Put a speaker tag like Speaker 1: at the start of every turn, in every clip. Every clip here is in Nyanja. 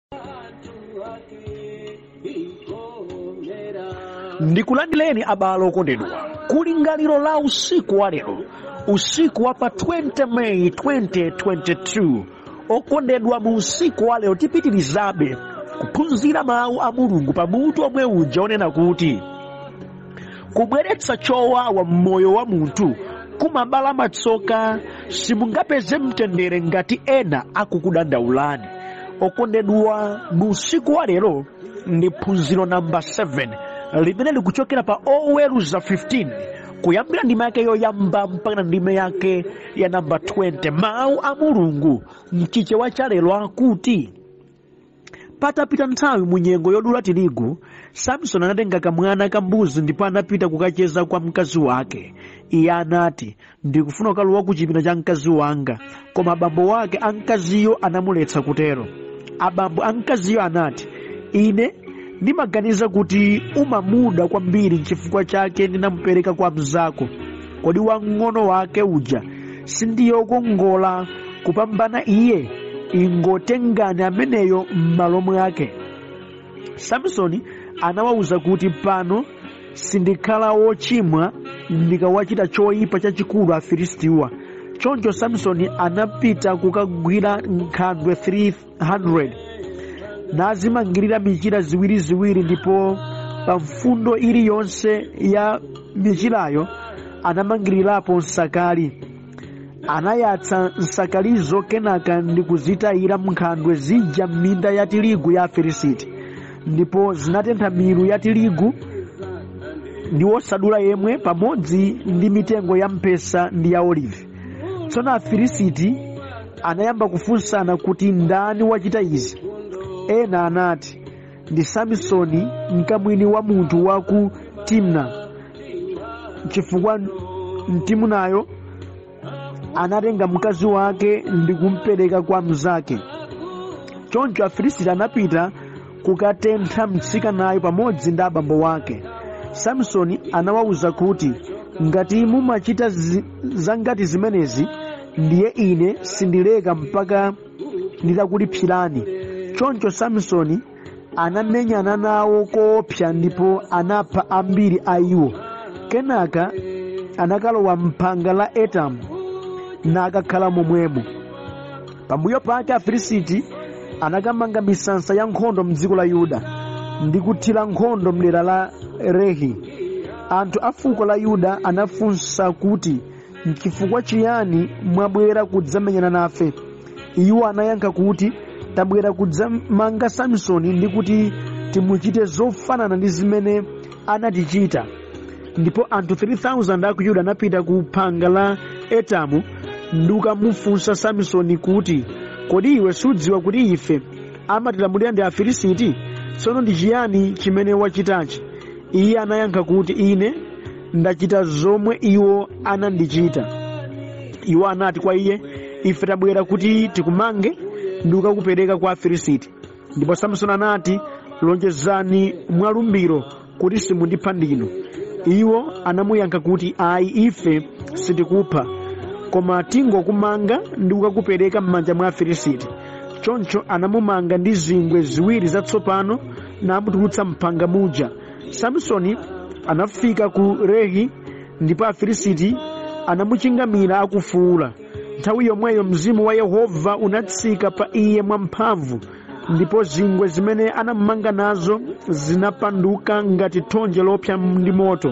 Speaker 1: Ndikulandileni abalo okondedwa ku lingaliro la usiku wa lero, usiku wa pa 20 May 2022. Okondedwa, mu usiku wa lero tipitirizabe kuphunzira mawu a Mulungu pa mutu omwe uja onena kuti kubweretsa chowawa mmoyo wa munthu kumabala matsoka, simungapeze mtendere ngati ena akukudandaulani. Okondedwa, mu usiku wa lero ndi phunziro namba 7 limene likuchokera pa Oweruza 15 kuyambira ndime yake yoyamba mpaka ndime yake ya namba 20. Mawu a Mulungu mchichewa cha lero akuti, patapita nthawi mu nyengo yodula tirigu, Samsoni anatenga kamwana kambuzi ndipo anapita kukacheza kwa mkazi wake. Iye anati, ndikufuna kukalowa ku chipinda cha mkazi wanga, koma abambo wake amkaziyo anamuletsa kutero. Abambo amkaziyo anati, ine ndimaganiza kuti umamuda kwambiri, chifukwa chake ndinamupereka kwa mzako. Kodi wang'ono wake uja sindiyo kongola kupambana iye? Ingotengani ameneyo m'malo mwake. Samsoni anawawuza kuti, pano sindikhala wochimwa ndikawachita choyipa chachikulu Afilistiwa. Choncho Samsoni anapita kukagwira nkhandwe 300 nazimangirira michira ziwiri, ndipo pa mfundo iliyonse ya michirayo anamangirirapo nsakali. Anayatsa nsakalizo kenaka ndi kuzitayira m'nkhandwe zija m'minda ya tirigu ya Afilisti, ndipo zinatentha milu ya tirigu ndi wosadula yemwe pamodzi ndi mitengo ya mpesa ndi ya olivi. Tsono Afilisti anayamba kufunsana kuti ndani wachita izi. Ena anati, ndi Samsoni, mkamwini wa munthu wa ku Timna, chifukwa Mtimunayo anatenga mkazi wake ndi kumpereka kwa mnzake. Choncho Afilisti anapita kukatentha mtsikanayo pamodzi ndi abambo wake. Samsoni anawawuza kuti, ngati mumachita zangati zimenezi, ndiye ine sindileka mpaka nditakulipsirani. Choncho Samsoni anamenyana nawo koopsa ndipo anapha ambiri a iwo. Kenaka anakalowa m'phanga la Etamu nakakhala momwemo. Pambuyo pake Afilisti anakamanga misasa ya nkhondo m'dziko la Yuda ndi kuthira nkhondo mdera la Lehi. Anthu a fuko la Yuda anafunsa kuti, n'chifukwa chiyani mwabwera kudzamenyana nafe? Iwo anayankha kuti, tabwera kudzamanga Samsoni ndi kuti timuchite zofanana ndi zimene anatichita. Ndipo anthu 3,000 a ku Yuda anapita ku phanga la Etamu ndi kukamufunsa Samsoni kuti, kodi iwe sudziwa kuti ife amatilamulira ndi Afilisti? Tsono ndi chiyani chimene wachitachi? Iye anayankha kuti, ine ndachita zomwe iwo anandichita. Iwo anati kwa iye, ife tabwera kuti tikumange ndi kukakupereka kwa Afilisti. Ndipo Samsoni anati, lonjezani mwalumbiro kuti simundipha ndinu. Iwo anamuyankha kuti, ayi, ife sitikupha, koma tingokumanga ndi kukakupereka m'manja mwa Afilisti. Choncho anamumanga ndi zingwe ziwiri zatsopano namutulutsa m'phanga muja. Samsoni anafika ku Lehi ndipo Afilisti anamuchingamira akufuwula. Nthawi yomweyo mzimu wa Yehova unatsika pa iye mwamphamvu, ndipo zingwe zimene anamumanga nazo zinapanduka ngati thonje lopsa ndi moto.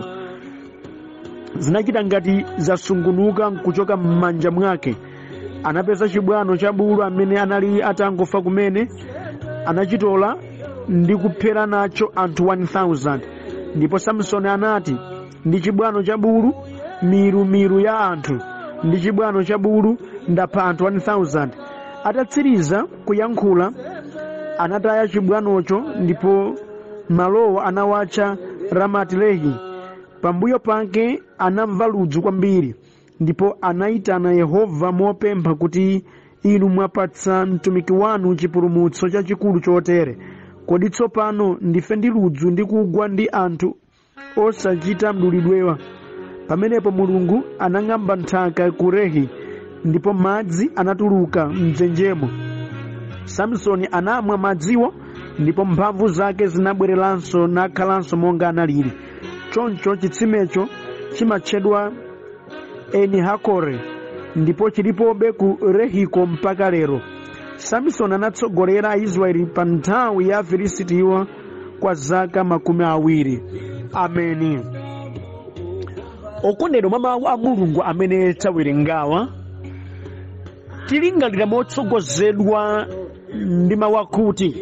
Speaker 1: Zinachita ngati zasungunuka kuchoka m'manja mwake. Anapeza chibwano cha bulu amene anali atangofa kumene, anachitola ndi kuphera nacho anthu 1,000. Ndipo Samsoni anati, ndi chibwano cha bulu, milu ya anthu, ndi chibwano cha bulu, ndapha anthu 1,000. Atatsiriza kuyankhula, anataya chibwanocho ndipo malowo anawatcha Ramati Lehi. Pambuyo pake anamva ludzu kwambiri, ndipo anayitana Yehova mopempha kuti, inu mwapatsa mtumiki wanu chipulumutso chachikulu chotere. Kodi tsopano ndife ndi ludzu ndi kugwa ndi anthu osachita mdulidwewa? Pamenepo Mulungu anang'amba nthaka ku Lehi, ndipo madzi anatuluka m'dzenjemo. Samsoni anamwa madziwo ndipo mphamvu zake zinabwereranso nakhalanso monga analili. Choncho chitsimecho chimatchedwa Eni Hakore ndipo chilipobe ku Rehiko mpaka lero. Samsoni anatsogolera Aisraeli pa nthawi ya Afilistiwa kwa zaka 20. Ameni. Okondedwa mwa mawu a Mulungu amene tawerengawa, tilingalira motsogozedwa ndi mawu akuti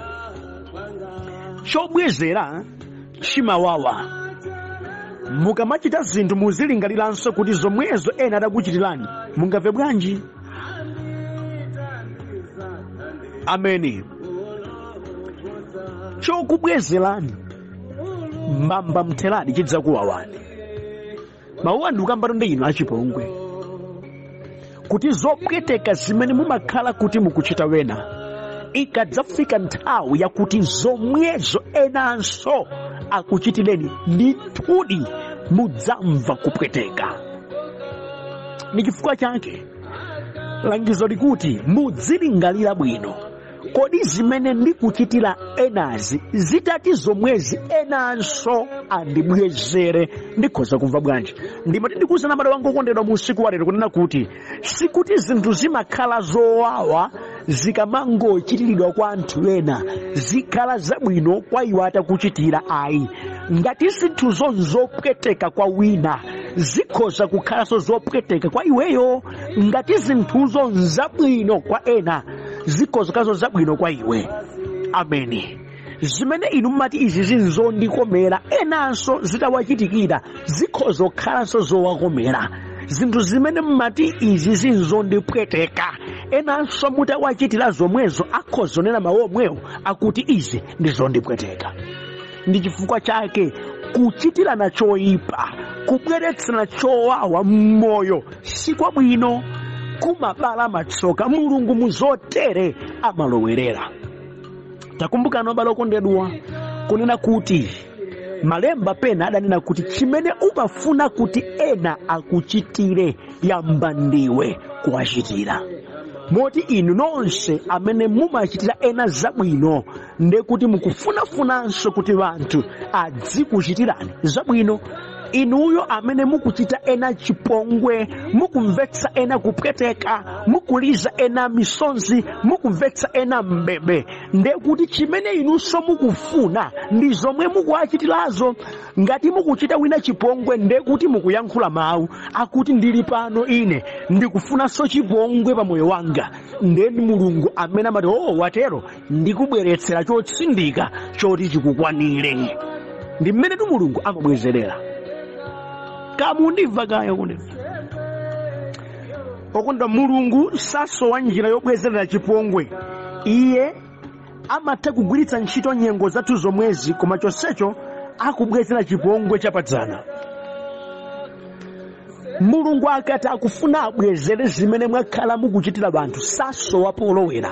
Speaker 1: chobwezera chimawawa. Mukamachita zinthu muzilingaliranso kuti zomwezo ena adakuchitirani mungamve bwanji. Ameni. Chokubwezerani mbamba mtheradi chidzakuwawani. Mawu anu ukambano ndi inu achipongwe kuti zopweteka zimene mumakhala kuti mukuchita wena, ikadzafika nthawi yakuti zomwezo enanso akuchitireni, ndithudi mudzamva kupweteka. Ni chifukwa chake langizo likuti mudzilingalira bwino. Kodi zimene ndikuchitira enazi zitati zomwezi enanso andibwezere ndikhoza kumva bwanji? Ndimati ndikuwuzani m'bale wanga okondedwa mu usiku wa lero kunena kuti sikuti zinthu zimakhala zowawa zikamangochitiridwa kwa anthu ena zikhala zabwino kwa iwo atakuchitira. Ayi, ngati zinthu zopweteka kwa wina zikhoza kukhalanso zopweteka kwa iweyo. Ngati zinthuzo zabwino kwa ena zikhoza kukhalanso zabwino kwa iwe. Ameni. Zimene inu mumati izi zinzondikomera enanso zitawachitikira zikhoza kukhalanso zowakomera. Zinthu zimene mumati izi zinzondipweteka enanso mutawachitira zomwezo akhoza kunena mawu omwewo akuti izi ndizondipweteka. Ndi chifukwa chake kuchitirana choyipa, kubweretsana chowawa mmoyo si kwabwino, kumabala matsoka. Mulungu muzotere amalowerera. Takumbukani m'bale okondedwa kunena kuti malemba pena adanena kuti chimene umafuna kuti ena akuchitire yamba ndiwe kuwachitira. Moti inu nonse amene mumachitira ena zabwino ndekuti mukufunafunanso kuti wanthu adzikuchitirani zabwino. Inuyo amene mukuchita ena chipongwe, mukumvetsa ena kupweteka, mukuliza ena misonzi, mukumvetsa ena mbebe, ndekuti chimene inunso mukufuna ndi zomwe mukuachitirazo. Ngati mukuchita wina chipongwe ndekuti mukuyankhula mawu akuti ndili pano ine ndikufunanso chipongwe pa moyo wanga, ndeni Mulungu amene amati watero ndikubweretsera chotsindika choti chikukwanire. Ndi mmene tu Mulungu amabwezerera. Kamundimva kaya kunena okondwa, Mulungu sasowa njira yobwezerera chipongwe. Iye amatha kugwiritsa ntchito nyengo zathu zomwezi, koma chonsecho akubwezera chipongwe chapadzana. Mulungu akati akufuna abwezere zimene mwakhala mukuchitira banthu sasowa polowera.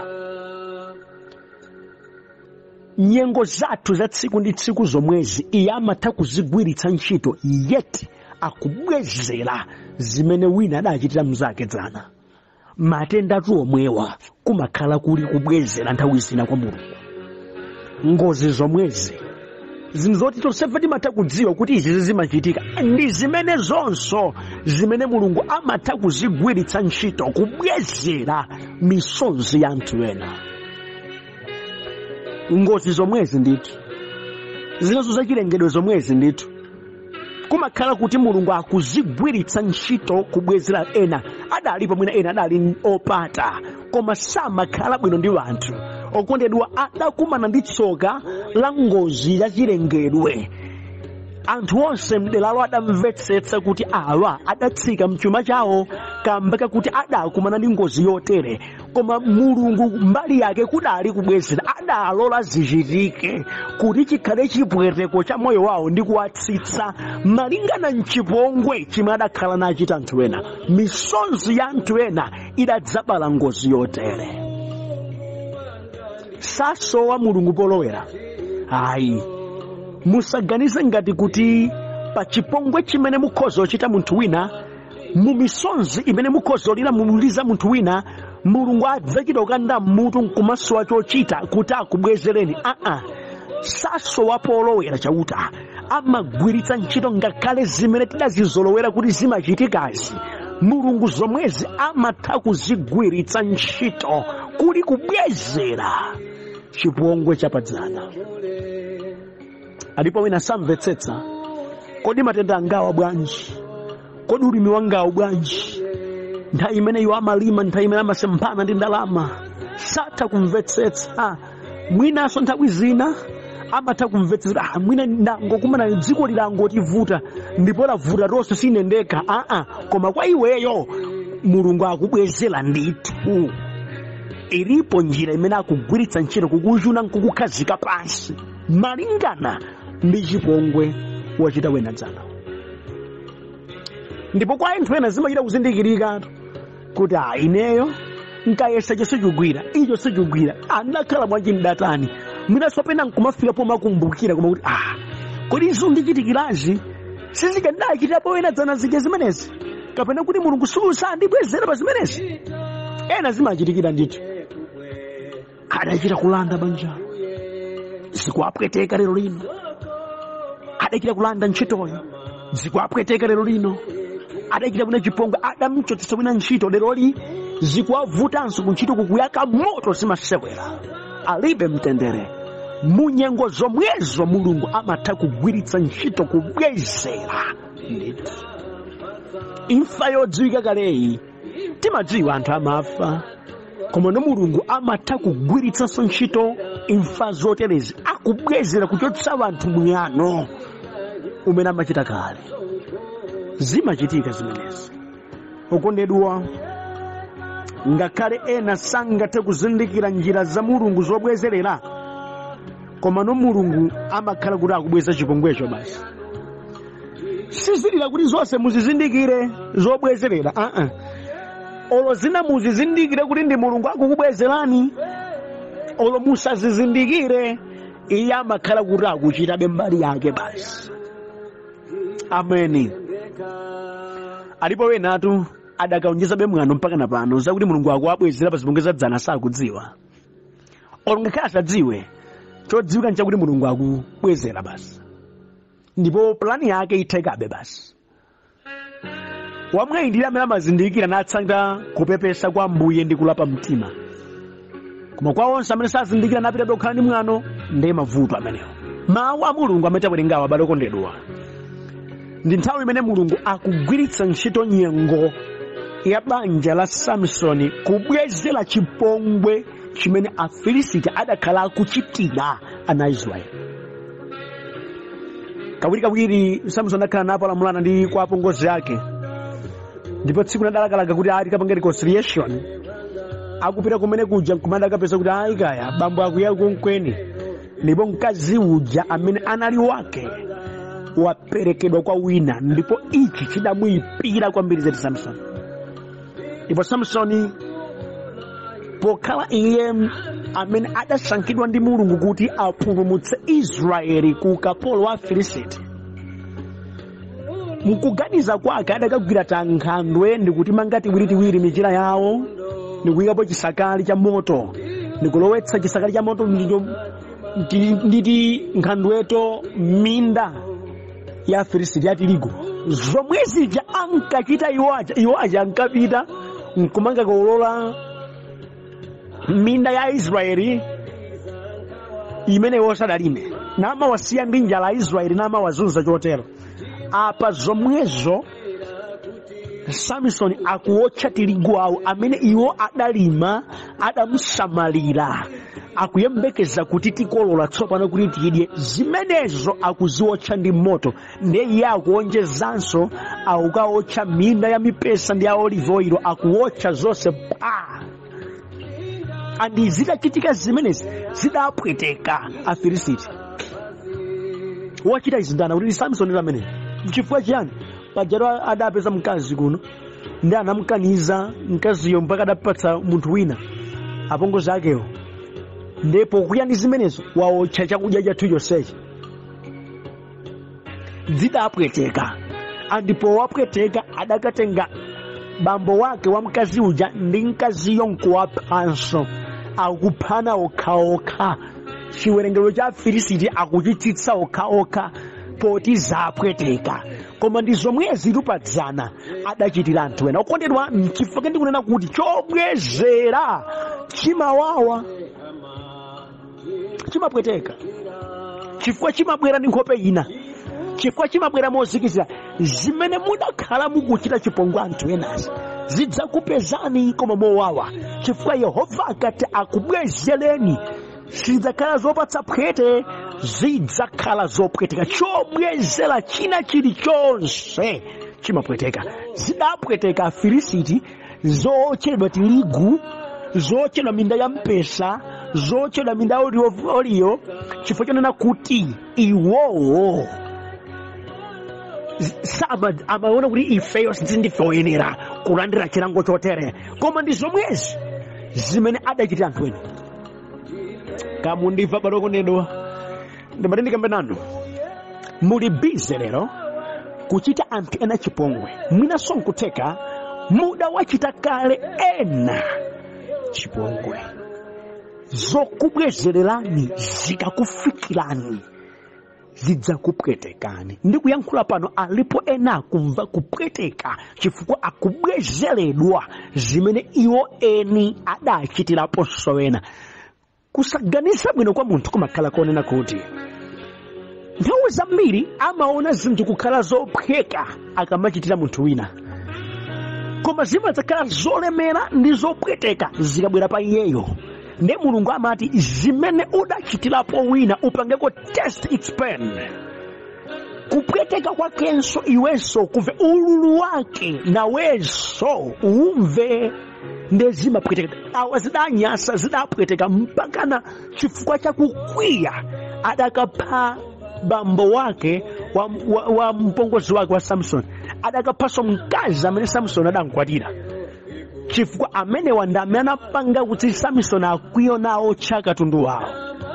Speaker 1: Nyengo zathu za tsiku ndi tsiku zomwezi iye amatha kuzigwiritsa ntchito, yeti akubwezera zimene wina adachitira mnzake dzana. Matenda atu omwewa kumakhala kuli kubwezera nthawi zina kwa Mulungu. Ngozi zomwezi zinthu zoti tonsefe timatha kudziwa kuti izi zimachitika ndi zimene zonso zimene Mulungu amatha kuzigwiritsa ntchito kubwezera misonzi ya anthu ena. Ngozi zomwezi ndithu, zinazo zachilengedwe zomwezi ndithu, kumakhala kuti Mulungu akuzigwiritsa ntchito kubwezera ena. Adalipo mwina ena adali opata koma samakhala bwino ndi wanthu. Okondedwa, adakumana ndi tsoka la ngozi yachilengedwe. Anthu onse mdelalo adamvetsetsa kuti awa adatsika mchuma chawo kamba kakuti adakumana ndi ngozi yotere, koma Mulungu mbali yake kudali kubwezera, adalola zichitike kuti chikhale chipweteko cha moyo wawo ndi kuwatsitsa malingana mchipongwe chimwe adakhala nachita anthu ena. Misonzi ya anthu ena idadzabala ngozi yotere. Sasowa Mulungu polowera. Ayi, musaganize ngati kuti pa chipongwe chimene mukhoza kuchita munthu wina, mu misonzi imene mukhoza kulira mumuliza munthu wina, mulungu adzachita kukanda mutu nkumasowa chochita kuti akubwezereni. Sasowa polowera chauta, amagwiritsa ntchito ngakhale zimene tidazizolowera kuti zimachitikazi. Mulungu zomwezi amatha kuzigwiritsa ntchito kuli kubwezera chipongwe chapadzana. Alipo wina samvetsetsa, kodi matenda angawa bwanji, kodi ulimi wangawa bwanji, nthawi imene iwo amalima, nthawi imene amasemphana ndi ndalama, satha kumvetsetsa. Mwinanso nthawi zina amatha kumvetsetsa, mwina ndangokumana dziko lilangotivuta ndipo lavuta tonse sinendeka. Koma kwa iweyo mulungu akubwezera ndithu. Ilipo njira imene akugwiritsa ntchito kukuchuna nkukukhazika pansi malingana ndi chipongwe wachita wena dzana. Ndipo kwa anthu ena zimachita kuzindikirika kuti ineyo nkayesa icho sichigwira, icho sichigwira, ndakhala mwanji mdatani. Mwinanso pena nkumafikapo makumbukira koma kuti kodi izo ndichitikirazi sizikandachitapo wena dzana zija zimenezi, kapena kuti mulungu sandibwezera pa zimenezi. Ena zimachitikira ndithu. Adachita kulanda banja, zikuapweteka lero lino. Adachita kulanda ntchitoyo, zikuapweteka lero lino. Adachita kuna chipongwe, adamchotesa wina ntchito, lero li zikuavutanso kuntchito kukuyaka moto zimasewera. Alibe mtendere. Munyengo zomwezo mulungu amatha kugwiritsa ntchito kubwezera ndithu. Imfa yodziwika kaleyi timadziwa anthu amafa, koma no mulungu amatha kugwiritsanso ntchito imfa zoterezi akubwezera kuchotsa anthu mwiyano umene amachita kale. Zimachitika zimenezi. Okondedwa, ngakhale ena sangathe kuzindikira njira za mulungu zobwezerera, koma no mulungu amakhala kuti akubweza chipongwecho basi. Sizilira kuti zonse muzizindikire zobwezerera. Olo zina muzizindikire kuti ndi mulungu akukubwezerani, olo musazizindikire, iye amakhala kuti akuchitabe mbali yake basi. Ameni. Alipo wenatu adakaonjezabe mwano mpaka na pano zakuti mulungu akuabwezera pa zipongwe zadzana sakudziwa. Olo ngakhale asadziwe, chodziwika nchakuti mulungu akubwezera basi, ndipo plani yake ithekabe basi. Wamwe ndile amene amazindikira natsanga kupepesa kwa mbuye ndi kulapa mtima. Koma kwa onse amene sazindikira napita dokhala ndi mwano, ndiye mavuto amenewo. Mawu a mulungu amene tawerengawa abale okondedwa, ndi nthawi imene mulungu akugwiritsa ntchito nyengo ya banja la Samsoni kubwezera chipongwe chimene Afilisiti adakhala akuchitira ana Israeli. Kawirikawiri Samsoni adakhala napo alamulana ndi kwa apongozi ake, ndipo tsiku nadalakalaka kuti kapanga reconciliation, akupita kumene kuja nkumanda akapeza kuti kaya bambo akuya kunkweni, ndipo mkazi uja amene anali wake waperekedwa kwa wina, ndipo ichi chidamuyipira kwambiri zeti Samsoni. Ndipo Samsoni pokhala iye amene adasankhidwa ndi mulungu kuti apulumutse Israeli ku ukapolo wa Afilisiti, mkuganiza kwake adakagwira tankhandwe ndikuti mangati wiritiwiri michira yawo, ndikuyikapo chisakali cha moto, ndikulowetsa chisakali cha moto nditi nkhandweto minda ya Afilisiti ya tirigu. Zomwezija ankachita iwaja ankapita nkumanga kuolola minda ya Israeli imene wosadalime, nama wasiya ndi njala ya Israeli nama wazunza chotero. Apa zomwezo Samsoni akuotcha tirigu awo amene iwo adalima, adamusamalira, akuyembekeza kuti tikolola tsopano kuti tidye. Zimenezo akuziotcha ndi moto, ndiye iye akuonjezanso akukaotcha minda ya mipesa ndi ya olive oil, akuotcha zonse pa. Andi zitachitika zimenezi zidapweteka Afilisiti. Wachita izindana kuti Samsoni amene chifukwa chiyani? Pajaro adapeza mkazi kuno, ndi anamkaniza mkaziyo mpaka adapatsa munthu wina apongozi akewo, ndipo kuyani zimenezo waotcha chakudya chathu chonsechi. Zidapweteka, ndipo wapweteka adakatenga bambo wake wa mkazi uja ndi mkazi yonkuwaphanso akuphana okhaokha. Chiwerengero cha Afilisiti akuchititsa okhaokha poti zapweteka, koma ndi zomwe zilupadzana adachitira anthu ena. Okondedwa, chifukwa ndikunena kuti chobwezera chimawawa, chimapweteka, chifukwa chimabwera ndi nkhope ina, chifukwa chimabwera mozikizira. Zimene mudakhala mukuchita chipongwe anthu enazi zidzakupezani koma mowawa, chifukwa Yehova akati akubwezereni sizidzakhala zopatsa phwete, zidzakhala zopweteka. Chobwezera china chilichonse chimapweteka. Zidapweteka Afilisiti, zochedwa tirigu, zochedwa minda ya mpesa, zochedwa minda ya oliyo, chifukwa chonena kuti iwowo amaona kuti ifeyo sindifeoyenera kulandira chilango chotere, koma ndi zomwezi zimene adachitira anthu ena. Kamundiva bado kunedwa ndimati ndikambe nanu, muli bize lero kuchita anthu ena chipongwe, mwinaso nkuteka muda wachita kale ena chipongwe. Zokubwezererani zikakufikirani zidzakupwetekani. Ndikuyankhula pano alipo ena akumva kupweteka chifukwa akubwezeredwa zimene iwo eni adachitiraponso ena. Kusaganisa bwino kwa munthu kumakhala konena kuti nthawi zambiri amaona zinthu kukhala zophweka akamachitira munthu wina, koma zimadzakhala zolemera ndi zopweteka zikabwera pa iyeyo. Ndi Mulungu amati zimene udachitirapo wina upangeko test explain. Kupweteka kwakenso iwenso kumve ululu wake nawenso umve. Ndezimapweteka awa zidanyasa zidapweteka mpakana chifukwa cha kukwiya adakapha bambo wake wa mpongozi wake wa Samson, adakaphaso mkazi amene Samson adankwatira, chifukwa amene wanda amene anapanga kuti Samson akwiyo nawo chakatundu wawo.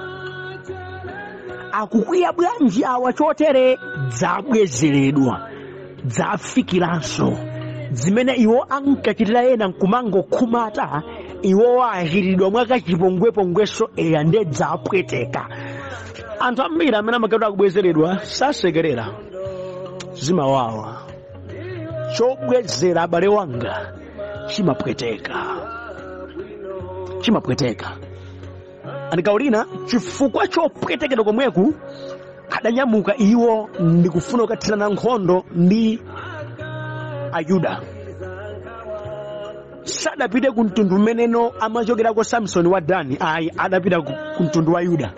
Speaker 1: Akukwiya bwanji awa chotere? Dzabwezeredwa, dzafikiranso zimene iwo ankachitira ena nkumango khumata, iwo achiridwa mwaka chipongwepongweso eya ndedzapweteka. Anthu ambiri amene amakati akubwezeredwa sasekerera, zimawawa. Chobwezera abale wanga chimapweteka, chimapweteka. Andikaulina chifukwa chopwetekedwa komweku adanyamuka iwo ndikufuna kukathirana nkhondo ndi Ayuda. Sadapite ku mtundu umeneno amachokerako Samson wa Dani, ayi adapita ku mtundu wa Yuda.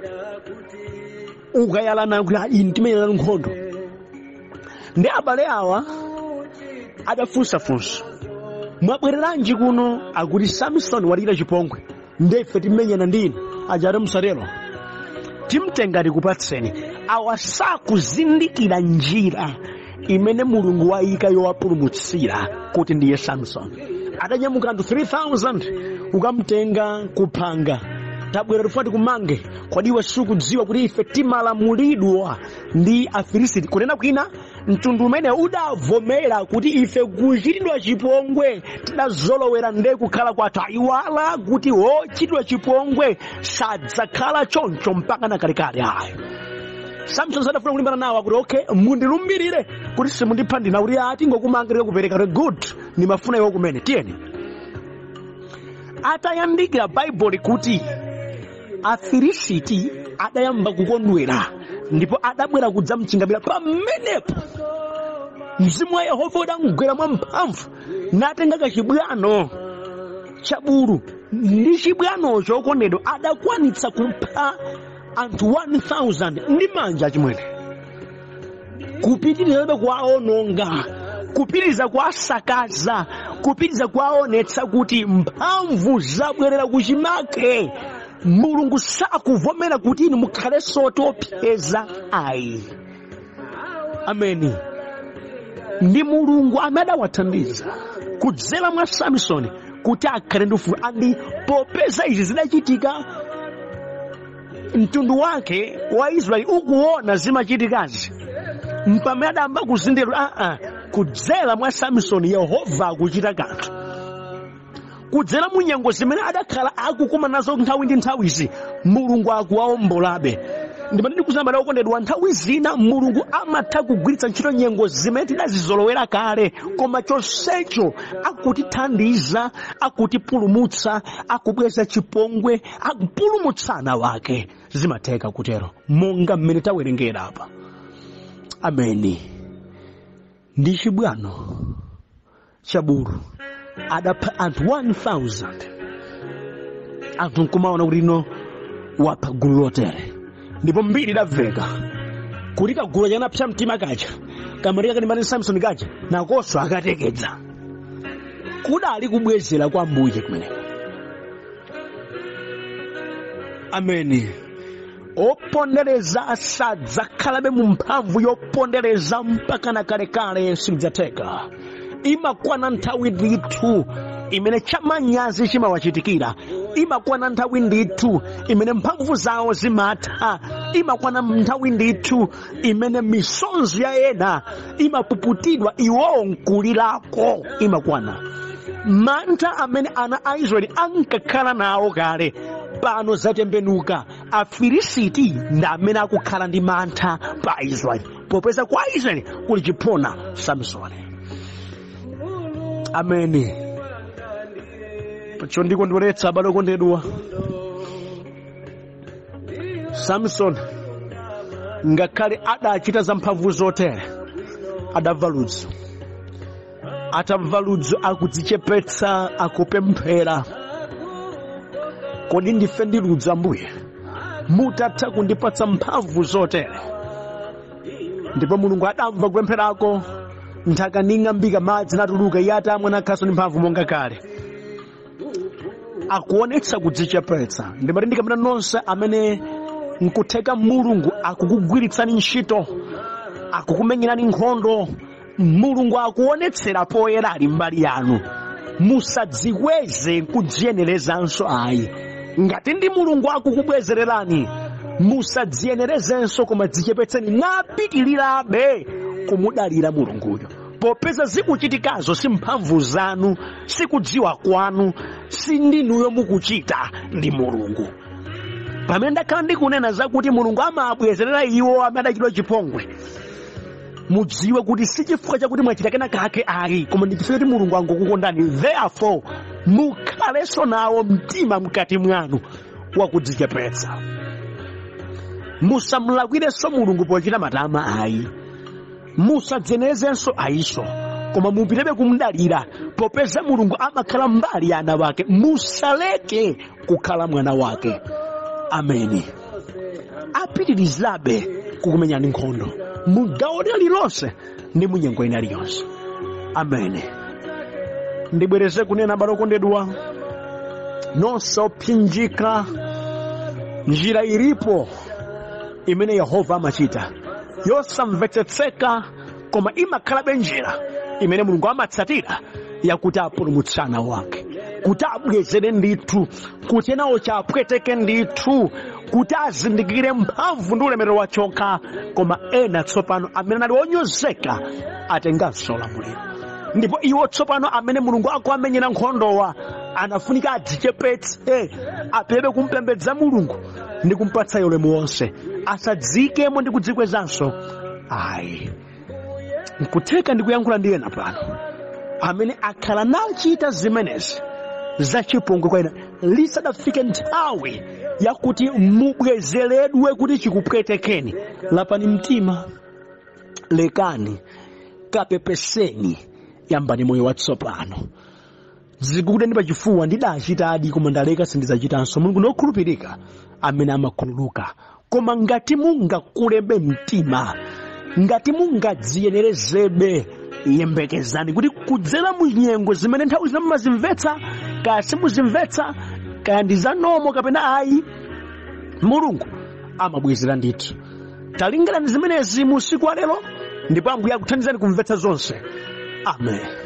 Speaker 1: Ukayalana kuti intimenyana nkhondo. Ndi abale awa adafunsafunsa, mwabwereranji kuno? Akuti Samson walira chipongwe, ndefe timenyana ndinu ajari msarelo, timtenga tikupatseni. Awa sakuzindikira njira imene Mulungu wayika yowapulumutsira kuti ndiye Samson. Adanyamuka anthu 3,000 ukamtenga kuphanga, tabwera tufati kumange. Kodi iwe sukudziwa kuti ife timalamulidwa ndi Afilisiti? Kunena kwina mtundu umene udavomera kuti ife kuchitidwa chipongwe tidazolowera nde kukhala kwathu. Ayiwala kuti wochitidwa chipongwe sadzakhala choncho mpaka na kalekale. Ayo Samson sadafuna kulimbana nawo kuti okay, mundilumbirire kuti simundipha ndina kuti ati ngokumangirira kupereka good nimafuna iwo kumene tiyeni. Atayandikira Bible kuti Afilisiti adayamba kukondwera ndipo adabwera kudza mchingamira. Pamenepo mzimu wa Yehova udamugwera mwamphamvu natenga kachibwano cha bulu, ndi chibwanocho okondedwa adakwanitsa kupha anthu 1,000 ndi manja chimwene. Kupitiriza kwaononga, kupitiriza kwasakaza, kupitiriza kwaonetsa kuti mphamvu zabwerera kuchimake. Mulungu sakuvomera kuti inu mukhale sotopeza ayi. Ameni. Ndi Mulungu amene adawathandiza kudzera mwa Samson kuti akhale ndi ufulu. Andi popeza izi zidachitika, mtundu wake wa Israeli ukuona zimachitikazi, mpamene adamba kuzindikira kudzera mwa Samsoni Yehova akuchita kanthu. Kudzera mu nyengo zimene adakhala akukuma nazo nthawi ndi nthawizi, Mulungu akuwaombolabe. Ndipo ndikuzamba okondedwa, nthawi zina Mulungu amatha kugwiritsa ntchito nyengo zimene tidazizolowera kale, koma chonsecho akutithandiza, akutipulumutsa, akubweza chipongwe, akupulumutsa ana wake. Zimatheka kutero monga mmene tawerengera apa. Ameni. Ndi chibwano cha bulu adapha anthu 1000. Anthu nkumaona kuti ino wapha gulu lotere. Ndipo mbiri idamveka kuti kagulu kanapsa mtima kaja kamarika kanimani Samsoni kaja nakonso akatekedza. Kudali kubwezera kwa Ambuye kumene. Ameni. Opondereza asadzakhalabe mu mphamvu yopondereza mpaka na kalekale simudzatheka. Imakwana nthawi ndithu imene chamanyazi chimawachitikira. Imakwana nthawi ndithu imene mphamvu zawo zimatha. Imakwana nthawi ndithu imene misonzi ya ena imapuputidwa iwowo nkulirako. Imakwana mantha amene ana a Israeli ankakhala nawo kale pano zatembenuka. Afilisiti ndi amene akukhala ndi mantha pa Israeli, popeza kwa Israeli kuli chiphona Samsoni. Ameni. Pacho ndikondweretsa abale okondedwa. Samsoni ngakhale adachita za mphamvu zotere, adamva ludzu. Atamva ludzu akudzichepetsa, akupemphera. Kodi ndife ndi ludzu Ambuye? Mutatha kundipatsa mphamvu zotere. Ndipo Mulungu adamva kupempherako. Nthaka ning'ambika, madzi natuluka, iye atamwa nakhaso ndi mphamvu monga kale. Akuonetsa kudzichepetsa. Ndipo ndikamena nonse amene nkutheka Mulungu akukugwiritsani ntchito, akukumenyerani nkhondo, Mulungu akuonetsera poyera ali mbali yanu. Musadzikweze kudziyenerezanso ayi. Ngati ndi Mulungu akukubwezererani, musadziyenerezenso koma dzichepetseni napitirirabe kumudalira Mulunguyo. Popeza zikuchitikazo si mphamvu zanu, si kudziwa kwanu, si ndinuyo mukuchita, ndi Mulungu. Pamene ndakhala ndikunena zakuti Mulungu amabwezerera iwo amene adachitidwa chipongwe, mudziwe kuti si chifukwa chakuti mwachita kena kake ayi, koma ndi chifukwa kuti Mulungu angokukondani. Therefore mukhalenso nawo mtima mkati mwanu wakudzichepetsa. Musamulakwirenso Mulungu pochita matama ayi. Musadziyenerezenso ayiso, koma mupitebe kumudalira, popeza Mulungu amakhala mbali ya ana wake. Musaleke kukhala mwana wake. Ameni. Apitirizabe kukumenyani nkhondo mugawo lililonse ndi munyengo ina iliyonse. Ameni. Ndibwereze kunena abale okondedwa, nonse opsinjika, njira ilipo imene Yehova amachita yosamvetsetseka, koma imakhalabe njira imene Mulungu amatsatira yakuti apulumutse ana wake, kuti abwezere ndithu, kuti enawo chapweteke ndithu, kuti azindikire mphamvu ndi ulemerero wachokha. Koma ena tsopano amene ali onyozeka atenganso ulamuliro. Ndipo iwo tsopano amene Mulungu akuamenyera nkhondowa anafunika adzichepetse, apebe kumpembedza Mulungu ndi kumpatsa ulemu wonse, asadzikemo ndi kudzikwezanso ayi. Nkutheka ndikuyankhula ndi ena pano amene akhala nachita zimenezi zachipongwe kwa ena, lisadafike nthawi yakuti mubwezeredwe kuti chikupwetekeni. Lapani mtima, lekani, kapepeseni, yambani moyo watsopano. Zikukuti ndi pachifuwa ndidachitadi koma ndaleka sindizachitanso. Mulungu nokhulupirika amene amakhululuka. Koma ngati mungakulebe mtima, ngati mungadziyenerezebe, yembekezani kuti kudzera mu nyengo zimene nthawi zina mumazimvetsa, kaya simuzimvetsa, kaya ndi zanomo kapena ayi, Mulungu amabwezera ndithu. Talingirani zimenezi mu usiku wa lero, ndipo Ambuye akuthandizani kumvetsa zonse. Amen.